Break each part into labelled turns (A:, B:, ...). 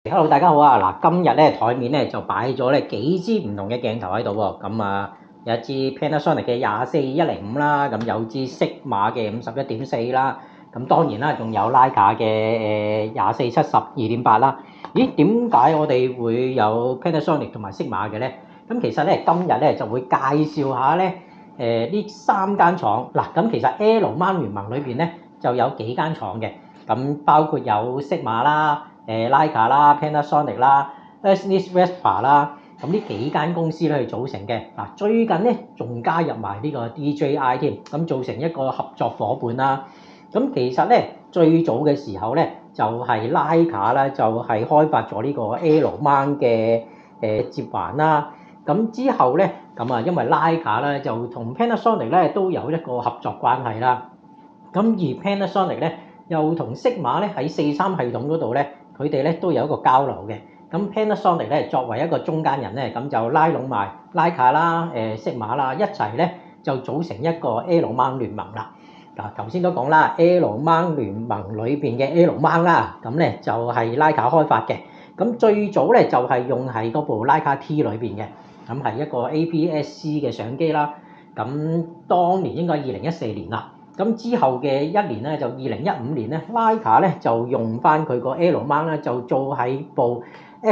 A: Hello，大家好啊！嗱，今日咧台面咧就擺咗咧幾支唔同嘅鏡頭喺度喎。咁啊，有一支 Panasonic 嘅24-105啦，咁有支 Sigma 嘅51.4啦，咁當然啦，仲有 Leica 嘅24-70-2.8啦。咦？點解我哋會有 Panasonic 同埋 Sigma 嘅咧？咁其實咧今日咧就會介紹下咧呢三間廠嗱。咁其實 L-MOUNT 聯盟裏邊咧就有幾間廠嘅，咁包括有 Sigma 啦。Leica 啦、Panasonic 啦、Vespa 啦，咁呢幾間公司咧去組成嘅。嗱，最近咧仲加入埋呢個 DJI 添，咁做成一個合作伙伴啦。咁其實咧最早嘅時候咧就係 Leica 啦，就係開發咗呢個 L-MOUNT 嘅接環啦。咁之後咧咁啊，因為 Leica 咧就同 Panasonic 咧都有一個合作關係啦。咁而 Panasonic 咧又同 Sigma 咧喺43系統嗰度咧。佢哋咧都有一個交流嘅，咁 Panasonic 咧作為一個中間人咧，咁就拉攏埋 Leica 啦、Sigma 啦，一齊咧就組成一個 L-MOUNT 聯盟啦。嗱，頭先都講啦 ，L-MOUNT 聯盟裏邊嘅 L-MOUNT 啦，咁咧就係 Leica 開發嘅。咁最早咧就係用喺嗰部 Leica T 裏邊嘅，咁係一個 APS-C 嘅相機啦。咁當年應該係2014年啦。咁之後嘅一年咧，就2015年咧 ，Leica 咧就用翻佢個 L-MOUNT 咧，就做喺部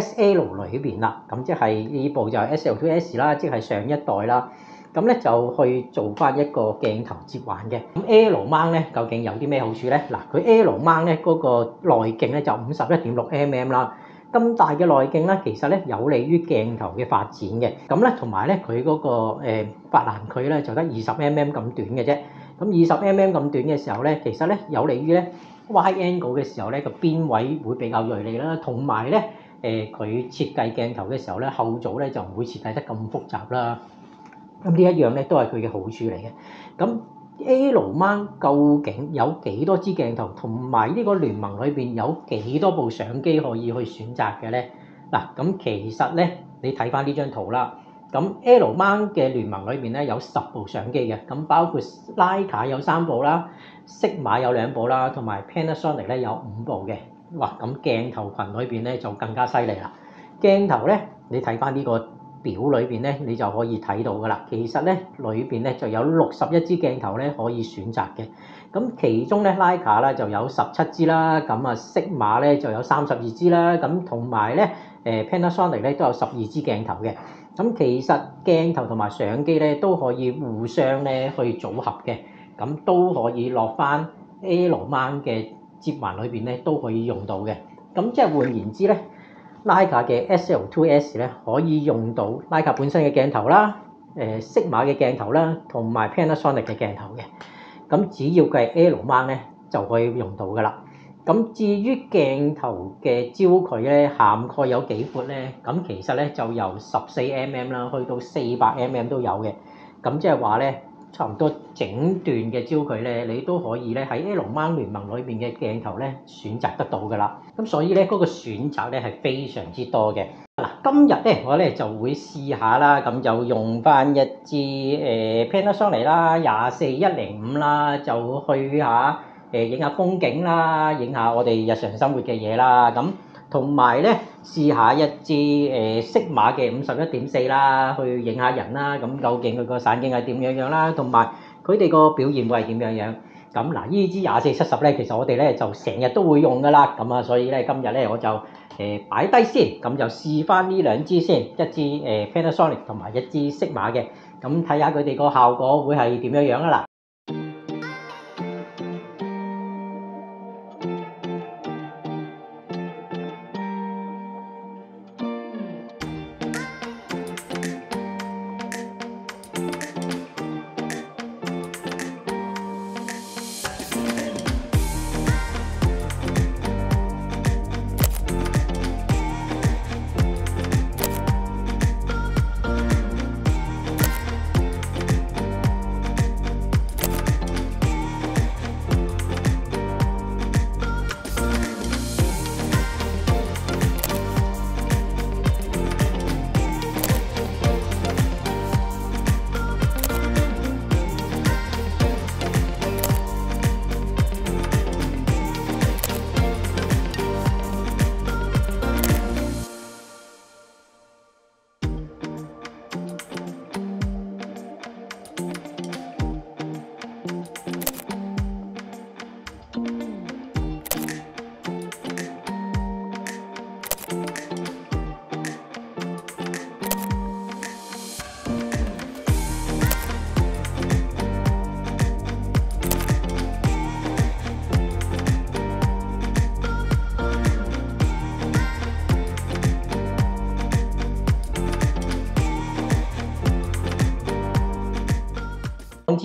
A: SL 裏邊啦。咁即係呢部就係 SL2S 啦，即係上一代啦。咁咧就去做翻一個鏡頭接環嘅。咁 L-MOUNT 咧究竟有啲咩好處咧？嗱，佢 L-MOUNT 咧嗰個內徑咧就51.6mm 啦。咁大嘅內徑咧，其實咧有利於鏡頭嘅發展嘅。咁咧同埋咧佢嗰個法蘭距咧就得20mm 咁短嘅啫。咁20mm 咁短嘅時候咧，其實咧有利於咧 wide angle 嘅時候咧個邊位會比較鋭利啦，同埋咧佢設計鏡頭嘅時候咧後組咧就唔會設計得咁複雜啦。咁呢一樣咧都係佢嘅好處嚟嘅。咁 L-MOUNT 究竟有幾多支鏡頭，同埋呢個聯盟裏邊有幾多部相機可以去選擇嘅咧？嗱，咁其實咧你睇翻呢張圖啦。咁 L-MOUNT 嘅聯盟裏邊咧有10部相機嘅，咁包括 Leica 有3部啦 ，Sigma 有2部啦，同埋 Panasonic 咧有5部嘅。哇！咁鏡頭群裏邊咧就更加犀利啦。鏡頭咧，你睇翻呢個表裏邊咧，你就可以睇到噶啦。其實咧裏邊咧就有61支鏡頭咧可以選擇嘅。咁其中咧 Leica 咧就有17支啦，咁啊 Sigma 咧就有32支啦，咁同埋咧Panasonic 咧都有12支鏡頭嘅。咁其實鏡頭同埋相機咧都可以互相咧去組合嘅，咁都可以落翻 L-MOUNT 嘅接環裏邊咧都可以用到嘅。咁即係換言之咧 ，Leica 嘅 SL2S 咧可以用到 Leica 本身嘅鏡頭啦、Sigma 嘅鏡頭啦，同埋 Panasonic 嘅鏡頭嘅。咁只要佢係 L-MOUNT 咧就可以用到噶啦。咁至於鏡頭嘅焦距咧，涵蓋有幾闊咧？咁其實咧就由14mm 啦，去到400mm都有嘅。咁即係話咧，差唔多整段嘅焦距咧，你都可以咧喺 L-MOUNT 聯盟裏邊嘅鏡頭咧選擇得到噶啦。咁所以咧嗰個選擇咧係非常之多嘅。嗱，今日咧我咧就會試下啦，咁就用翻一支Panasonic 啦24-105啦，就去下。影下風景啦，影下我哋日常生活嘅嘢啦，咁同埋咧試下一支Sigma 嘅51.4啦，去影下人啦，咁究竟佢個散景係點樣啦，同埋佢哋個表現會係點樣。咁嗱，呢支24-70咧，其實我哋咧就成日都會用噶啦，咁啊，所以咧今日咧我就擺低先，咁就試翻呢兩支先，一支Panasonic 同埋一支 Sigma 嘅，咁睇下佢哋個效果會係點樣啊嗱。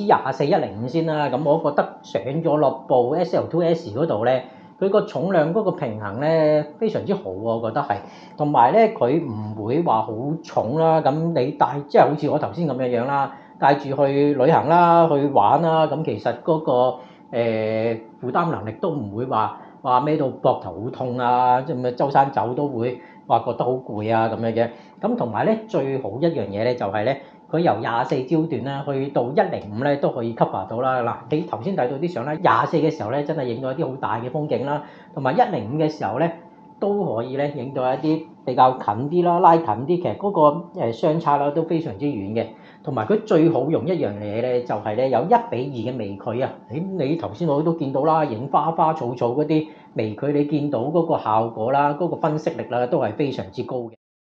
A: 支24-105先啦。咁我覺得上咗落部 SL2S 嗰度咧，佢個重量嗰個平衡咧非常之好喎，我覺得係。同埋咧，佢唔會話好重啦。咁你帶即係好似我頭先咁樣啦，帶住去旅行啦、去玩啦，咁其實嗰個負擔能力都唔會話孭到膊頭好痛啊，即係周山走都會話覺得好攰啊咁樣嘅。咁同埋咧，最好一樣嘢咧就係咧，佢由24焦段啦去到105咧都可以 cover 到啦。嗱，你頭先睇到啲相咧，24嘅時候咧真係影到一啲好大嘅風景啦，同埋105嘅時候咧都可以咧影到一啲比較近啲啦、拉近啲，其實嗰個相差啦都非常之遠嘅。同埋佢最好用一樣嘢咧，就係咧有1:2嘅微距啊！你頭先我都見到啦，影花花草草嗰啲微距，你見到嗰個效果啦、嗰個分析力啦，都係非常之高嘅。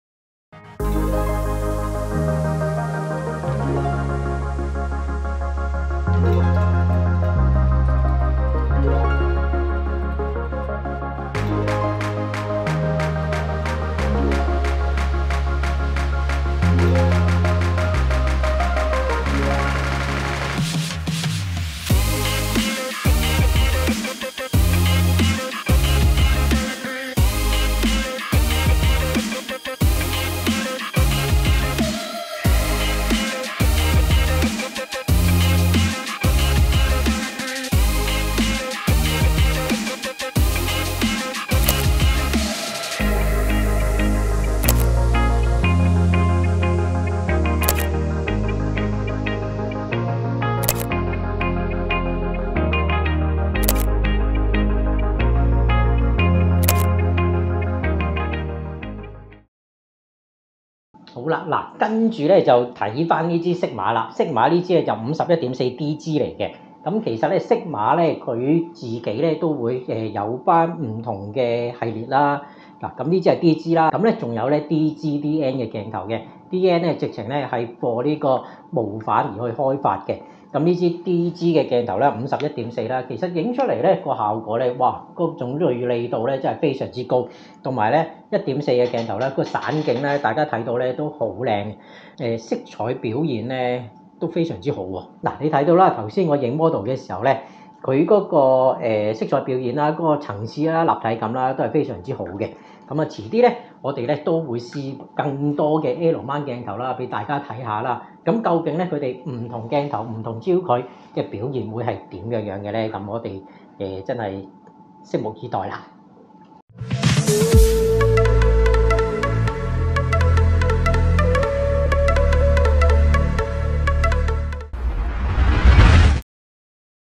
A: 好啦，嗱，跟住咧就睇翻呢支適馬啦。適馬呢支咧就51.4DG 嚟嘅。咁其實咧適馬咧佢自己咧都會有翻唔同嘅系列啦。嗱，咁呢支係 DG 啦，咁咧仲有咧 DG-DN 嘅鏡頭嘅。DN 咧直情咧係for呢個無反而去開發嘅。咁呢支 DG 嘅鏡頭咧51.4啦，其實影出嚟咧個效果咧，哇，嗰種銳利度咧真係非常之高，同埋咧1.4嘅鏡頭咧個散景咧大家睇到咧都好靚，色彩表現咧都非常之好喎。嗱，你睇到啦，頭先我影 model 嘅時候咧，佢嗰個色彩表現啦、嗰個層次啦、立體感啦都係非常之好嘅。咁啊，遲啲咧，我哋咧都會試更多嘅 L mount 鏡頭啦，俾大家睇下啦。咁究竟咧佢哋唔同鏡頭、唔同焦距嘅表現會係點樣嘅咧？咁我哋真係拭目以待啦〜